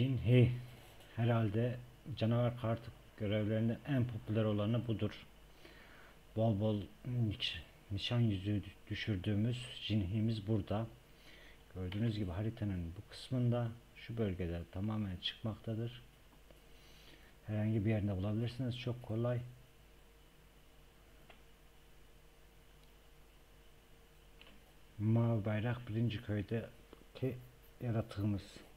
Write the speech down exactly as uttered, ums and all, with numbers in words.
Jinhi. Herhalde canavar kartı görevlerinde en popüler olanı budur. Bol bol nişan yüzüğü düşürdüğümüz Jinhi'miz burada. Gördüğünüz gibi haritanın bu kısmında, şu bölgede tamamen çıkmaktadır. Herhangi bir yerinde bulabilirsiniz. Çok kolay. Mavi bayrak birinci köydeki yaratığımız.